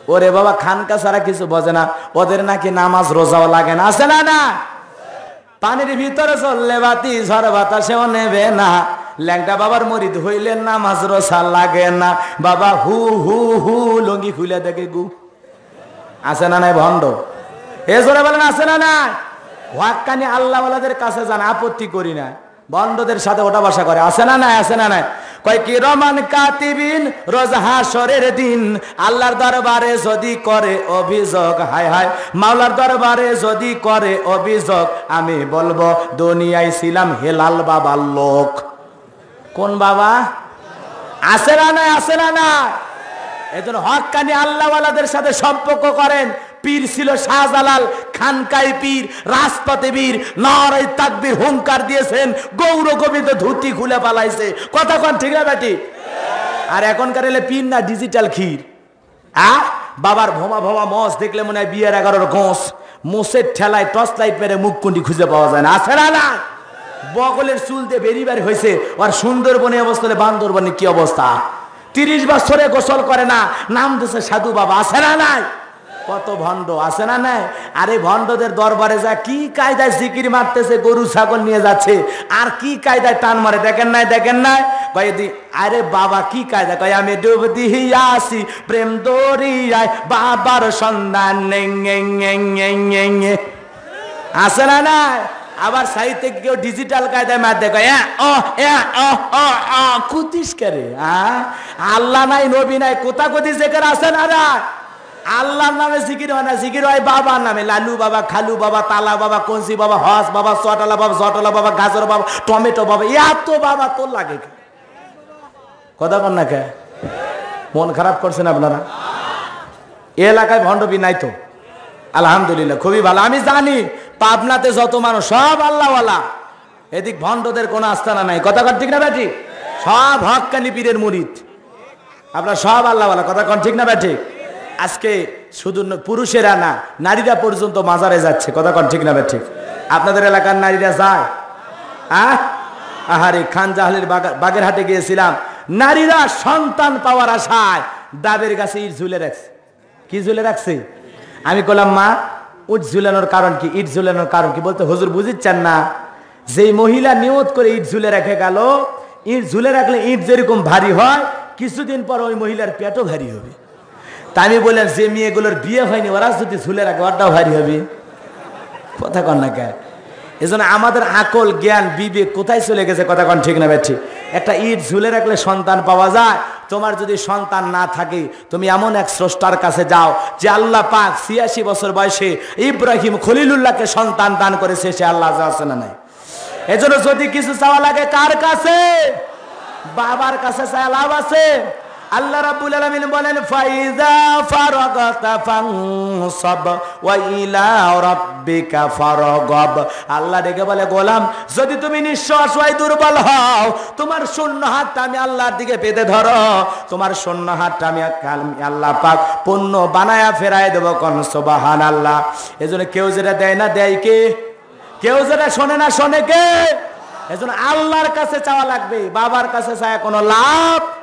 ওরে বাবা খানকা ছাড়া কিছু বোঝে না, ওদের নাকি নামাজ রোজাও লাগে না, আছে না না? পানির ভিতরে চললে বাতি ঝড় বাতাসেও নেবে না, ল্যাংটা বাবার মরিদ হইলে নামাজ রোজা লাগে না। বাবা হু হু হু লঙ্গি খুলে দেখে গু, আছে না নাই ভণ্ড? এ জোরে বলেন আছে না নাই? ওয়াক্কানি আল্লাহওয়ালাদের কাছে যান, আপত্তি করি না, বন্ডদের সাথে ওটা বসা করে, আছে না নাই? আছে না নাই? কয় কি রমান কাতিবিন রোজ হাসরের দিন আল্লাহর দরবারে যদি করে অভিযোগ, হায় হায় মাওলার দরবারে যদি করে অভিযোগ, আমি বলবো দুনিয়ায় ছিলাম হেলাল বাবার লোক। কোন বাবা? আছে না নাই? আছে না নাই? এজন্য হক্কানি আল্লাহওয়ালাদের সাথে সম্পর্ক করেন। পীর ছিল শাহজালাল, খানকাই পীর, রাজপথে বীর, নারায়ে তাকবীর হুঙ্কার দিয়েছেন, গৌর গোবিন্দ ধুতি খুলে পালাইছে। কথা কোন ঠিক না বেটি? আর এখনকার এলে পীর না ডিজিটাল ক্ষীর। বাবার ভোমা ভোমা মস দেখলে মনে হয় বিয়ের 11 গোস, মোষের ঠেলায় টর্চ লাইট মেরে মুখকুন্ডি খুঁজে পাওয়া যায় না, আছে না? বগলের চুল দিয়ে বেরিবারি হয়েছে। আর সুন্দরবনে অবস্থা, বান্দরবনে কি অবস্থা? 30 বছরে গোসল করে না, নাম দিচ্ছে সাধু বাবা, আছে না নাই? কত ভণ্ড, আছে না নাই? আরে ভণ্ডদের দরবারে যা কি কায়দায় জিকির মারতেছে, গরু ছাগল নিয়ে যাচ্ছে, আর কি কায়দায় টান মারে, দেখেন নাই? দেখেন নাই? কয়েদি আরে বাবা কি কায়দা, কয় আমি ডুব দিয়ে আসি প্রেম দরিয়ায়, বাবার সন্ধান আছে না নাই? আবার সাহিত্যে কেউ ডিজিটাল কায়দায় মার দেখো, কুতিস করে আল্লাহ নাই নবী নাই, কোথা কোথি জেকের আছে না রা? আল্লাহর নামে জিকির হয় না, জিকির হয় বাবার নামে। লালু বাবা, খালু বাবা, তালা বাবা, কঞ্চি বাবা, হস বাবা, চটালা বাবা, জটলা বাবা, গাজর বাবা, টমেটো বাবা, এত বাবা তোর লাগে। কথা বল না কে? মন খারাপ করছেন আপনারা? এ এলাকায় ভণ্ডবি নাই তো? আলহামদুলিল্লাহ, খুবই ভালো। আমি জানি পাবনাতে যত মানুষ সব আল্লাহওয়ালা, এদিক ভণ্ডদের কোনো আস্তানা নাই। কথা কন ঠিক না ব্যাটি? সব হক্কানি পীরের মুরিদ, আপনার সব আল্লাহওয়ালা। কথা কন ঠিক না ব্যাটি? আজকে শুধু পুরুষেরা না, নারীরা পর্যন্ত মাজারে যাচ্ছে। কথা কন ঠিক না ব্যাটি? আপনাদের এলাকার নারীরা যায়? আহারে খান জাহালের বাগেরহাটে গিয়েছিলাম, নারীরা সন্তান পাওয়ার আশায় ডাবের গাছে ইট ঝুলে রাখছে। কি ঝুলে রাখছে? আমি বললাম মা ইট ঝুলানোর কারণ কি? ইট ঝুলানোর কারণ কি? বলতে হুজুর বুঝিচ্ছেন না, যেই মহিলা নিয়ত করে ইট ঝুলে রেখে গেল, ইট ঝুলে রাখলে ইট যেরকম ভারী হয়, কিছুদিন পর ওই মহিলার পেটও ভারী হবে। তা আমি বললাম যে মেয়েগুলোর বিয়ে হয়নি ওরা যদি ঝুলে রাখে ওটাও ভারী হবে। কথা কন না কে? এজন্য আমাদের আকল জ্ঞান বিবেক কোথায় চলে গেছে? কথা কন ঠিক না বেঠি? একটা ইট ঝুলে রাখলে সন্তান পাওয়া যায়। তোমার যদি সন্তান না থাকে, তুমি এমন এক স্রষ্টার কাছে যাও যে আল্লাহ পাক 86 বছর বয়সে ইব্রাহিম খলিলুল্লাহকে সন্তান দান করেছে, সে আল্লাহ আছে না নাই? এজন্য যদি কিছু চাওয়া লাগে কার কাছে? বাবার কাছে চাওয়া লাভ আছে? আল্লাহ রাব্বুল আলামিন বলেন ফাইজা ফারাগাতা ফানসাব ওয়া ইলা রাব্বিকা ফারাগাব। আল্লাহ ডেকে বলে গোলাম, যদি তুমি নিঃশ্বাস হয় দুর্বল হও, তোমার শূন্য হাতটা আমি আল্লাহর দিকে পেতে ধরো, তোমার শূন্য হাতটা আমি আল্লাহ পাক পূর্ণ বানায়া ফেরায় দেব। কোন সুবহানাল্লাহ। এজন্য কেউ যেটা দেয় না দেয় কে? কেউ যেটা শোনে না শোনে কে? এজন্য আল্লাহর কাছে চাওয়া লাগবে, বাবার কাছে চায় কোনো লাভ